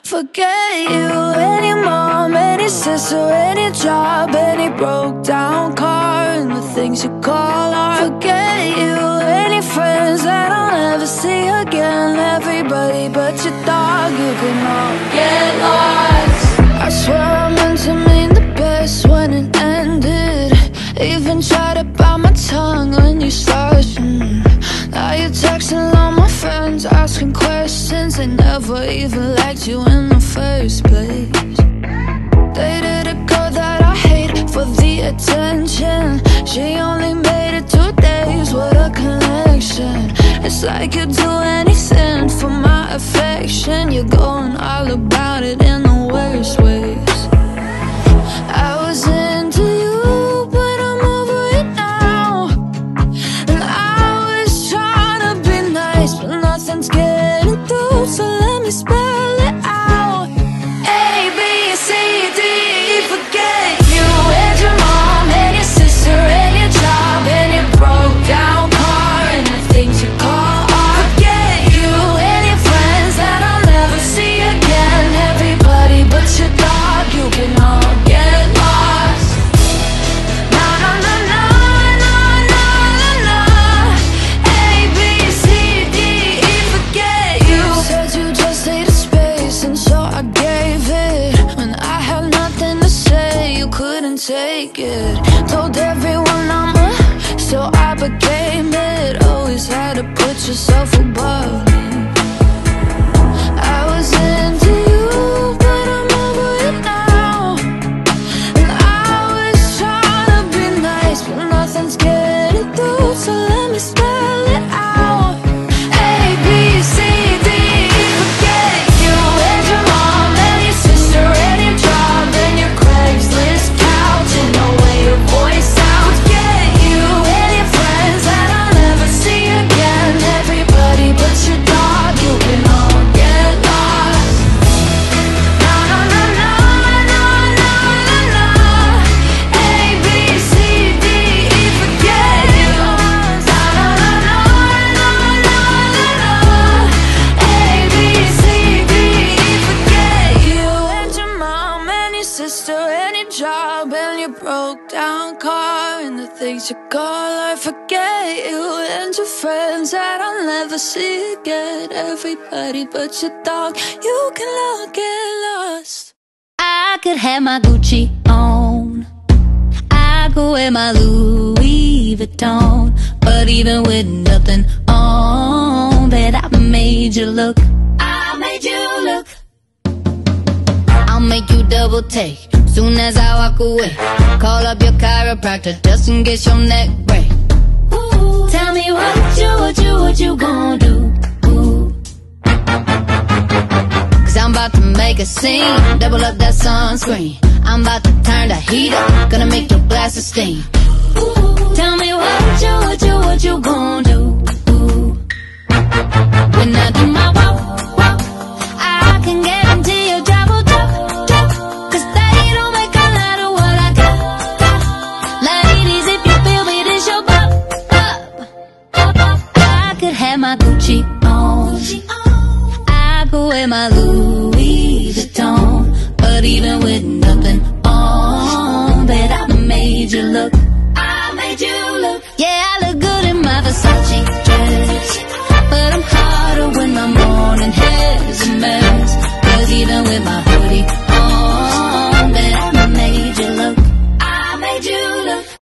Forget you, any mom, any sister, any job, any broke down car, and the things you call art. Forget you, any friends that I'll never see again, everybody but your dog, you can all get lost. I swear I meant to mean the best when it ended. Even tried to bite my tongue when you started. Now you're texting all my friends, asking questions. They never even liked you in the first place. Dated a girl that I hate for the attention. She only made it 2 days, what a connection. It's like you'd do anything for my affection. You're going all about it in the worst ways. I was into you, but I'm over it now. And I was trying to be nice, but nothing's getting through, so let me spell it out. A, B, C, D, E, forget you, and your mom, and your sister, and your job, and your broke down car, and the things you call art. Forget you, and your friends that I'll never see again, everybody but your dog, you can all get lost. Na na na na na na na na. A, B, C, D, E, forget you. Said you just needed space, and so I gave it. When I had nothing to say, you couldn't take it. Told everyone I'm so I became it. Always had to put yourself above me. I was into you, but I'm over it now. And I was trying to be nice, but nothing's getting through, so let me spell it out. A, B, C, D, E, forget you, and your mom, and your sister, and your job, and your Craigslist couch, and the way your voice sounds. Forget you, and your friends that I'll never see again, everybody but your dog, you can all get lost. Na na na na na na na na. A, B, C, D, E, forget you. Na na na na na na na na. A, B, C, D, E, forget you, and your mom, and your sister, and your job, and your broke down car, and the things you call art. Forget you, and your friends that I'll never see again, everybody but your dog, you can all get lost. I could have my Gucci on, I could wear my Louis Vuitton, but even with nothing on, bet I made you look. I made you look. I'll make you double take soon as I walk away. Call up your chiropractor just in case your neck break. Ooh, tell me what you gonna do? Ooh. Cause I'm about to make a scene, double up that sunscreen. I'm about to turn the heat up, gonna make your glasses steam. Ooh, tell me what you gonna do? Ooh. When I do my walk, I can guarantee you double drop. Cause they don't make a lot of what I got. Ladies, if you feel me, this your bop. I could have my Gucci on, I could wear my Louis Vuitton, but even with